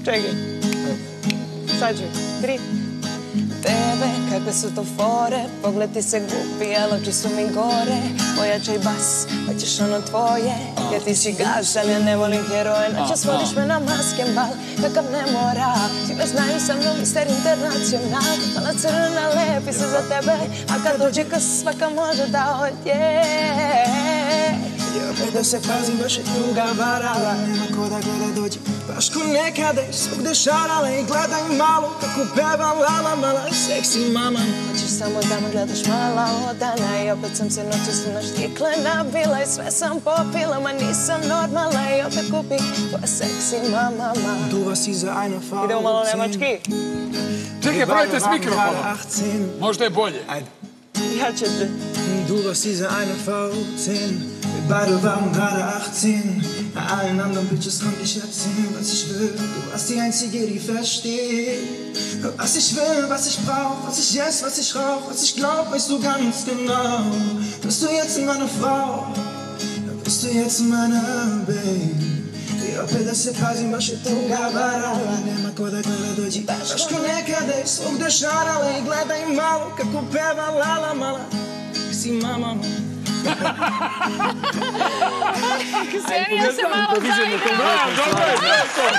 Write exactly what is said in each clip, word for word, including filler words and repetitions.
Čekaj. Sad ću. Tri. Bebe, kakve su to fore, pogled ti se gupi, a oči su mi gore. Pojačaj bas, pa ćeš ono tvoje, jer ti si gas, ali ja ne volim heroje. Noćas vodiš me na maskenbal, kakav ne mora. Svi me znaju sa mnom, mister internacional. Mala crna lepi se za tebe, a kad dođe kas svaka može da odje. Ja opet da se pazim, baš je tuga varala. Nema ko da gleda dođe, baš ko nekada je svugde šarala. I gledaj malo kako peva lala, mala seksi mama. Hoćeš samo da me gledaš mala odana. I opet sam se noćas na štikle nabila. I sve sam popila, ma nisam normalna. I opet kupi tvoja seksi mama. Du vas iza einer Frau. Idemo malo nemački. Čekaj, pravite s mikrofonom. Možda je bolje. Ajde. Ja ću te. Du warst diese eine Frau, zehn. Wir beide waren gerade achtzehn. Bei allen anderen Bitches konnte ich erzählen, was ich will. Du warst die Einzige, die versteht. Was ich will, was ich brauch, was ich ess, was ich rauch, was ich glaub, weißt du ganz genau. Bist du jetzt meine Frau? Bist du jetzt meine Baby? I opet da se pazim, baš je tuga varala. Nema ko da gleda dođi, baš ko nekada je svugde šarala. I gledaj malo kako peva lala, mala si mama. Ksenija se malo zaigrala. Dobro je, dobro.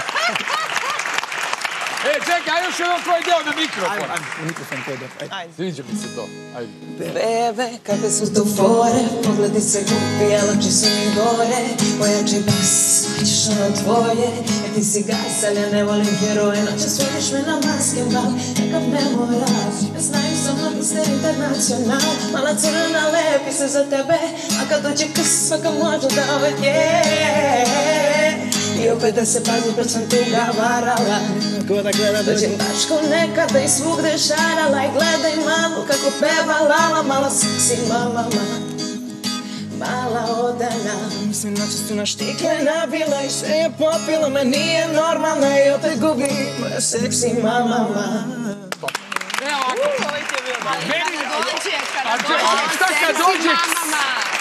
E, čekaj, a još jedan tvoj deo na mikrofon. Ajde, na mikrofon tvoj deo, ajde. Sviđa mi se to, ajde. Bebe, kakve su to fore, pogledi se gupi, a oči su mi gore. Pojačaj bas, hoćeš ono tvoje, jer ti si gas, ali ja ne volim heroje. Noćas vidiš me na maskenbal, kakav ne mora. Svi me znaju sa mnom, mister internacional. Mala crna lepi se za tebe, a kad dođe kas svaka može da odje. I opet da se pazi, baš sam tuga varala. Ko da gleda dođi. Dođem baš ko nekada i svugde šarala. I gledaj malo kako peva lala, mala seksi mama, mala odana. Mislim noćas tu na štikle nabila i sve je popila, ma nije normalna i opet gubi moja seksi mama. Evo ovako. Ovo ti je bio dobro. Meni- Kada dođe, A kada če- a dođe, šta kad seksi dođe? mamama.